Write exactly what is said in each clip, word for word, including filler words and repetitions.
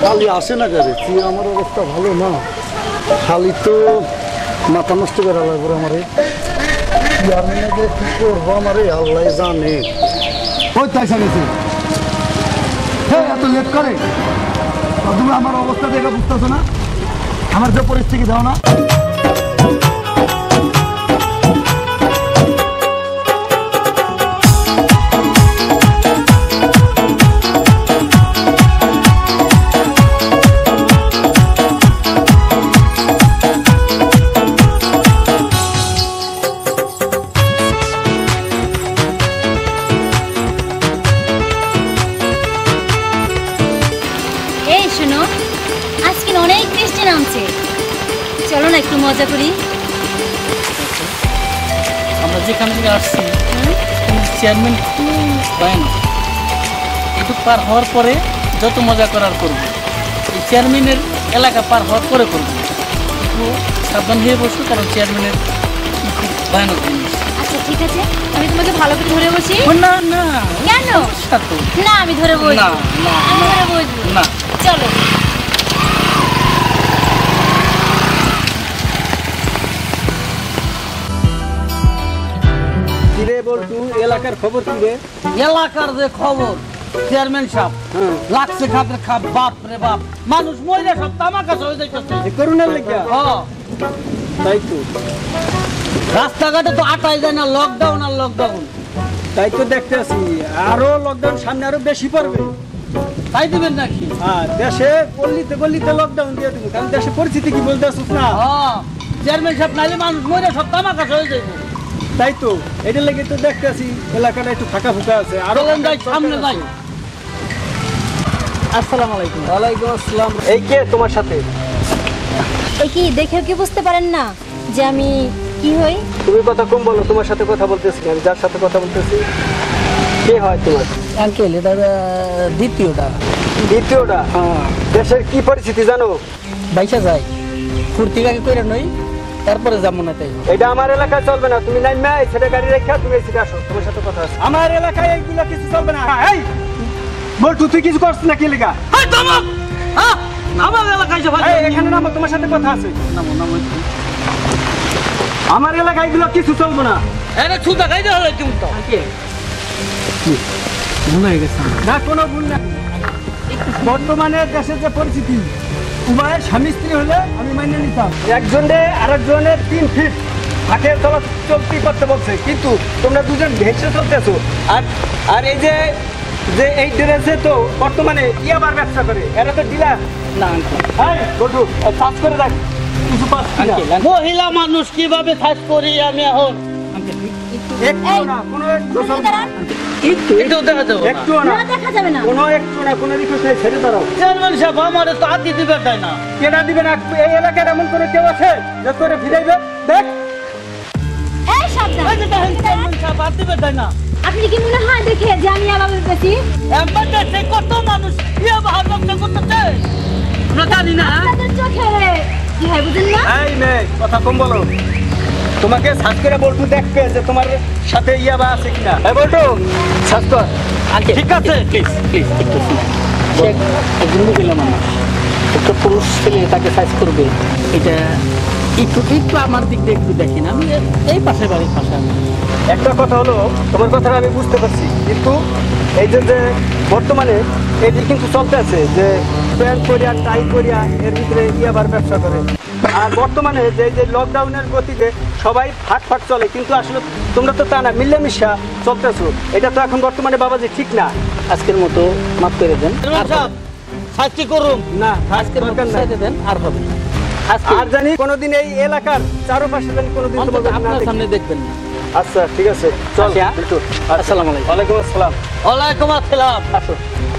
খালি আসে না কেন তুই আমার অবস্থা ভালো না খালি তো মাথা নষ্ট করে লাগবে আমারে আমি না যে কি করবো আমারে আল্লাহ জানে ওই তাই গেছে হ্যাঁ এত লেট করে তুমি আমার অবস্থা দেখে বুঝতেছো না আমার যে পরিস্থিতি দাও না চলো না একটু মজা করি আমরা যেখান থেকে আসছি চেয়ারম্যান হয় না একটু পার হওয়ার পরে যত মজা করার করবো এই চেয়ারম্যানের এলাকা পার হওয়ার পরে করবো একটু সাবধান হয়ে বসবো কারণ চেয়ারম্যানের খুব ভয়ানক জিনিস আচ্ছা ঠিক আছে আমি তোমাকে ভালো করে ধরে বসি না না কেন সাথে না আমি ধরে বসবো না না আমি ধরে বসবো না চলো বলতু এলাকার খবর কি রে এলাকার যে খবর চেয়ারম্যান সাহেব লাগছে খাপের খাপ বাপ রে বাপ মানুষ মহিলা সব তামাকা হয়ে যাইতেছে করোনার লেগে হ্যাঁ তাই তো রাস্তাঘাটে তো আটাই যায় না লকডাউন আর লকডাউন তাই তো দেখতে আছি আরো লকডাউন সামনে আরো বেশি পড়বে তাই দিবেন নাকি হ্যাঁ দেশে গল্লিতে গল্লিতে লকডাউন দিয়ে দেবো কারণ দেশে পরিস্থিতি কি বলতে আসছিস না হ্যাঁ চেয়ারম্যান সাহেব নাইলে মানুষ মহিলা সব তামাকা হয়ে যাইব তাই তো এটা লেগে তো দেখতে আছি এলাকাটা একটু ফাঁকা ফুকা আছে আরো যাই সামনে যাই আসসালামু আলাইকুম ওয়ালাইকুম আসসালাম এই কে তোমার সাথে এই কি দেখে কি বুঝতে পারেন না যে আমি কি হই তুমি কথা কম বলো তোমার সাথে কথা বলতেছি আমি যার সাথে কথা বলতেছি কে হয় তোমার আঙ্কেল এটা দ্বিতীয়টা দ্বিতীয়টা দেশের কি পরিস্থিতি জানো বাইসা যায় ফুর্তি আগে কইরা নই তারপরে যাবো না তাই এটা আমার এলাকায় চলবে না তুমি নাই নাই সেটা গাড়ি রেখা তুমি এসে আসো তোমার সাথে কথা আছে আমার এলাকায় এইগুলো কিছু চলবে না এই বলটু তুই কিছু করছিস না কি লেগা এই থামো হ্যাঁ আমার এলাকায় এসে ভাই এই এখানে নামো তোমার সাথে কথা আছে নামো নামো আমার এলাকায় এগুলো কিছু চলবে না আরে ছুটা খাই দাও তুমি তো কি ভুল হয়ে গেছে না কোনো ভুল না বর্তমানে দেশের যে পরিস্থিতি উভয়ের স্বামী স্ত্রী হলে আমি মাইনে নিতাম একজনে আরেকজনের তিন ফিট হাতে চলা চলতি করতে বলছে কিন্তু তোমরা দুজন ভেসে চলতেছো আর আর এই যে যে এই ড্রেসে তো বর্তমানে কি আবার ব্যবসা করে এরা তো ডিলার না হ্যাঁ বটু সার্চ করে দেখ কিছু পাচ্ছি না মহিলা মানুষ কিভাবে সার্চ করি আমি এখন একটু না কোনো একটু একটু একটু দেখা যাবে একটু না দেখা যাবে না কোনো একটু না কোনো রিকোয়েস্ট নাই ছেড়ে দাঁড়াও চেয়ারম্যান সাহেব আমার তো আদি দিবে তাই না কেনা দিবে না এই এলাকার এমন কোনো কেউ আছে যে করে ফিরাইবে দেখ এই সাবধান এই যে দেখেন চেয়ারম্যান সাহেব আদি দিবে তাই না আপনি কি মনে হয় দেখে যে আমি আবার বেশি এমন দেশে কত মানুষ ইয়া বাহার ব্যবসা করতেছে আমরা জানি না আপনাদের চোখে কি হয় বুঝেন না এই মেয়ে কথা কম বলো তোমাকে সার্চ করে বলটু দেখবে যে তোমার সাথে ইয়াবা আছে কিনা এই বলটু সার্চ কর ঠিক আছে প্লিজ প্লিজ একটু চেক একজন মহিলা মানুষ একটা পুরুষ ছেলে তাকে সাইজ করবে এটা একটু একটু আমার দিক দিয়ে একটু দেখি না আমি এই পাশে বাড়ির পাশে আমি একটা কথা হলো তোমার কথাটা আমি বুঝতে পারছি কিন্তু এই যে যে বর্তমানে এই যে কিন্তু চলতে আছে যে প্যান্ট করিয়া টাই করিয়া এর ভিতরে ইয়াবার ব্যবসা করে আর বর্তমানে যে যে লকডাউনের গতিতে সবাই ফাট ফাট চলে কিন্তু আসলে তোমরা তো তা না মিলেমিশা চলতেছো এটা তো এখন বর্তমানে বাবাজি ঠিক না আজকের মতো মাফ করে দেন শাস্তি করুন না আজকের দরকার না দেন আর হবে আর জানি কোনোদিন এই এলাকার চারপাশে জানি কোনোদিন তোমাকে না আপনার দেখি। সামনে দেখবেন না আচ্ছা ঠিক আছে চল বিল্টু আসসালামু আলাইকুম ওয়ালাইকুম আসসালাম ওয়ালাইকুম আসসালাম আসো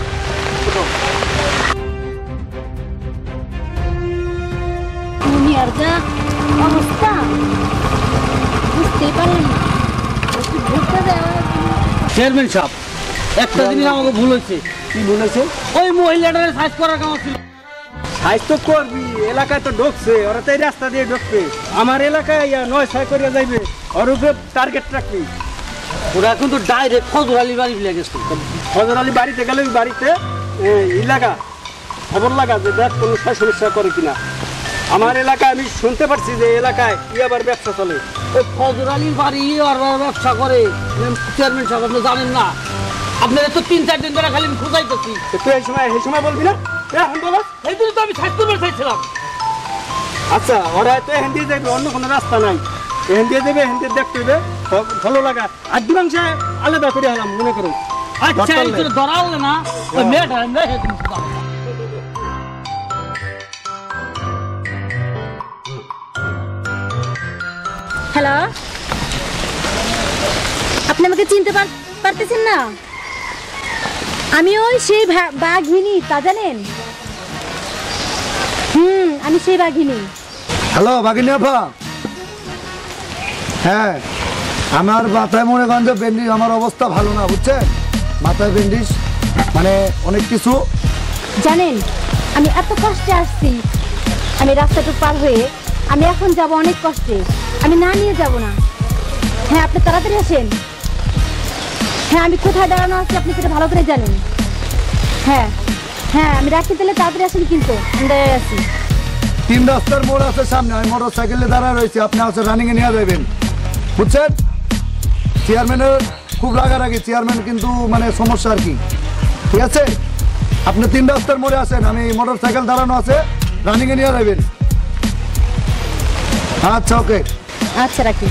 দুনিয়ার যা অবস্থা বুঝতেই পারেন না একটু ঘুরতে দেওয়া চেয়ারম্যান সাহেব একটা জিনিস আমাকে ভুল হয়েছে কি বলেছে ওই মহিলাটার সাইজ করার কাম ছিল সাহিত্য করবি এলাকায় তো ঢুকছে ওরা তো এই রাস্তা দিয়ে ঢুকবে আমার এলাকায় ইয়া নয় ছয় করিয়া যাইবে ওর উপরে টার্গেট রাখবি ওরা কিন্তু ডাইরেক্ট ফজর আলী বাড়ি ফেলে গেছে ফজর আলী বাড়িতে গেলে ওই বাড়িতে এ, ইলাকা খবর লাগা যে দেখ কোনো সমস্যা করে কিনা। আমার এলাকায় আমি শুনতে পারছি যে এলাকায় ইয়াবার ব্যবসা চলে। ওই ফজর আলীর বাড়ি ইয়াবার ব্যবসা করে চেয়ারম্যান সাহেব, আপনি জানেন না? আপনারা তো তিন চার দিন ধরে খালি আমি খোঁজাইতেছি। তুই এই সময় এই সময় বলবি না, এখন বলো। এই জন্য তো আমি স্বাস্থ্য চাইছিলাম। আচ্ছা ওরা তো এখান দিয়ে যাবে, অন্য কোনো রাস্তা নাই, এখান দিয়ে দেবে, এখান দিয়ে দেখতে হবে ভালো লাগা। আর দিবাংশে আলাদা করে হলাম মনে করুন। আচ্ছা এই করে ধরালে না ওই মেয়েটা মেয়ে হ্যালো, আপনি আমাকে চিনতে পার- পারতেছেন না? আমি ওই সেই ভা- বাঘিনী, তা জানেন? হুম, আমি সেই বাঘিনী। হ্যালো বাগিনী আপা, হ্যাঁ আমার মাথায় মনে করেন যে ব্যান্ডিজ, আমার অবস্থা ভালো না বুঝছেন, মাথায় ব্যান্ডিজ মানে অনেক কিছু। জানেন আমি এত কষ্টে আসছি, আমি রাস্তাটা পার হয়ে আমি এখন যাব অনেক কষ্টে, আমি না নিয়ে যাব না। হ্যাঁ আপনি তাড়াতাড়ি আসেন। হ্যাঁ আমি কোথায় দাঁড়ানো আছি আপনি সেটা ভালো করে জানেন। হ্যাঁ হ্যাঁ আমি রাখতে তাহলে তাড়াতাড়ি আসেন, কিন্তু আমি দাঁড়িয়ে আছি। তিন রাস্তার মোড় আছে সামনে, আমি মোটর সাইকেলে দাঁড়ায় রয়েছি, আপনি আছে রানিং এ নিয়ে যাবেন বুঝছেন। চেয়ারম্যানের খুব রাগারাগি, চেয়ারম্যান কিন্তু মানে সমস্যা আর কি, ঠিক আছে? আপনি তিন রাস্তার মোড়ে আসেন, আমি মোটর সাইকেল দাঁড়ানো আছে, রানিং এ নিয়ে যাবেন। আচ্ছা ওকে, আচ্ছা রাখি।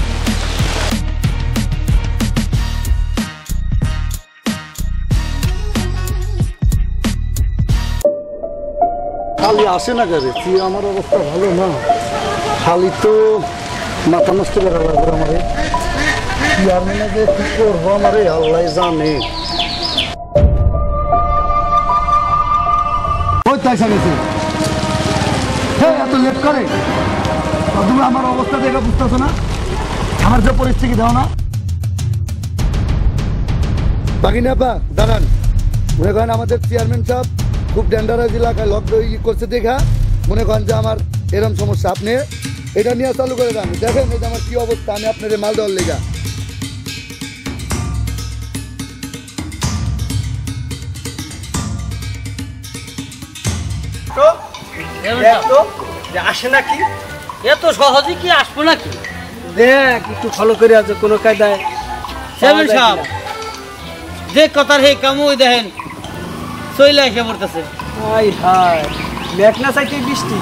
খালি আসে না কেন? তুই আমার অবস্থা ভালো না, খালি তো মাথা নষ্ট করে লাগবে আমারে। চেয়ারম্যানে যে কি করবো আমারে আল্লাহ জানে। ওই তাই গেছে, হ্যাঁ এত লেট করে? তুমি আমার অবস্থা দেখে বুঝতেছো না আমার যে পরিস্থিতি, দাও না বাগিনী আপা দাঁড়ান। মনে করেন আমাদের চেয়ারম্যান সাহেব খুব ডেঞ্জারাস এলাকায় লক করছে দেখা, মনে করেন যে আমার এরকম সমস্যা, আপনি এটা নিয়ে চালু করে দেন। দেখেন এটা আমার কি অবস্থা, আমি আপনার মাল দেওয়ার লেগা। তো দেখ তো যে আসে নাকি, এত সহজে কি আসবো নাকি? দেখ একটু ফলো করে আছে কোনো কায়দায়। চেয়ারম্যান সাহেব যে কথার হে কামু ওই দেখেন চইলে এসে পড়তেছে। হাই হাই, মেঘ না চাইতে বৃষ্টি।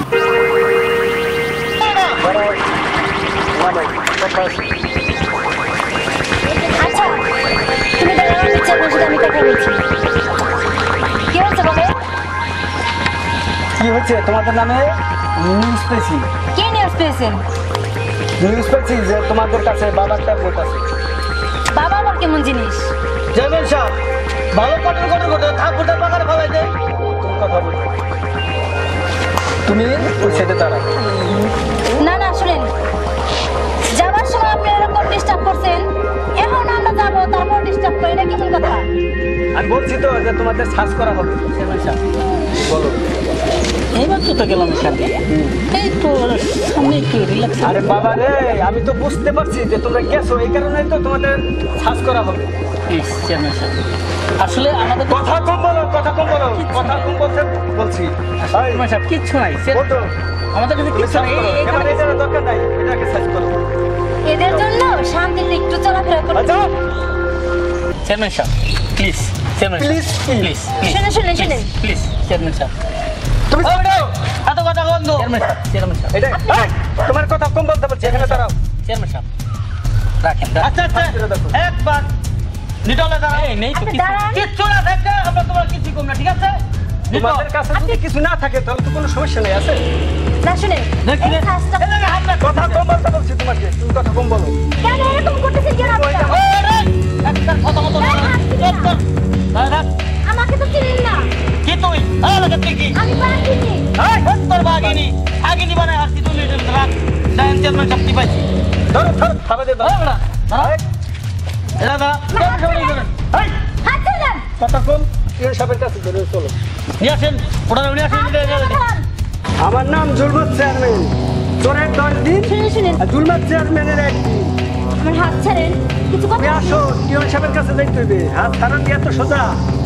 আচ্ছা তুমি দাঁড়াও, আমি চেয়ারম্যানের সাথে আমি কথা বলছি। কি হচ্ছে বলে? কি হচ্ছে তোমাদের নামে নিউজ পেয়েছি, কি নিউজ পেয়েছেন? নিউজ পেয়েছি যে তোমাদের কাছে বাবার ট্যাবলেট আছে। বাবা আবার কেমন জিনিস? চেয়ারম্যান সাহেব ভালো কটর কটর কটর থাক ফুটার পাকার ফলাই দেয়। তুমি কথা বলছো, তুমি ওই সাইডে দাঁড়াও। না না শুনেন, যাওয়ার সময় আপনি এরকম ডিস্টার্ব করছেন, এখন আমরা যাবো তারপর ডিস্টার্ব করি, এটা কেমন কথা? আমি বলছি তো যে তোমাদের সার্চ করা হবে। চেয়ারম্যান সাহেব বলো। এইবার তো গেলাম এখানে, এই তো সামনে একটু রিল্যাক্স। আরে বাবা রে, আমি তো বুঝতে পারছি যে তোমরা গেছো, এই কারণে তো তোমাদের সার্চ করা হবে। প্লিজ চেয়ারম্যান সাহেব, আসলে আমাদের কথা কম বলো, কথা কম বলো, কথা কম বলতে বলছি। চেয়ারম্যান সাহেব কিচ্ছু নাই, বলতো আমাদের কাছে কিচ্ছু নাই। এই- এই- এবার এটার দরকার নাই, এটাকে সার্চ করো। এদের জন্য শান্তিতে একটু চলাফেরা করতে। আচ্ছা চেয়ারম্যান সাহেব প্লিজ, চেয়ারম্যান প্লিজ প্লিজ শুনে শুনে শুনে প্লিজ চেয়ারম্যান সাহেব তুমি এত কথা বন্ধ। চেয়ারম্যান সাহেব চেয়ারম্যান সাহেব এটা এই, তোমার কথা কম বলতে বলছি, এখানে দাঁড়াও। চেয়ারম্যান সাহেব রাখেন। আচ্ছা আচ্ছা একবার নিটলে দাঁড়াও। এই নেই তো আপনি কিছু, দাঁড়ান। কিচ্ছু না থাকে, আমরা তোমার কিছু কম না, ঠিক আছে? তোমাদের কাছে যদি কিছু না থাকে তাহলে তো কোনো সমস্যা নেই, আছে? না শুনে দেখি এই কাজটা কথা কম বলতে বলছি তোমাকে, তুমি কথা কম বলো। কেন এরকম করতেছেন কেন আপনারা? একটা কথা মতো এই, হাত দিবেন না। রাখ। আমাকে তো চিনেন না, কি তুই আলাদা কি আমি বাঘিনী। তোর বাগিনি আগিনি বানায় আসছি তুই রাখ। ডাইন চেয়ারম্যান সাহেব কি পাইছি? ধরো ধরো, খাবে দে, ধরো। দাঁড়া দাঁড়া এরা দাঁড়া এই, হাত ছেড়ে কথা কম, ইউন সাহেবের কাছে ধরে চলো। নিয়ে আসেন, ওটা নিয়ে আসেন। দেন। আমার নাম জুলমাত চেয়ারম্যান, চোরের দশ দিন শুনে শুনেন, আর জুলমাত চেয়ারম্যানের একদিন। আমার হাত ছাড়েন, কিছু কথা তুমি আসো, ইউন সাহেবের কাছে যাইতে হইবে, হাত ছাড়ান দিয়ে এত সোজা।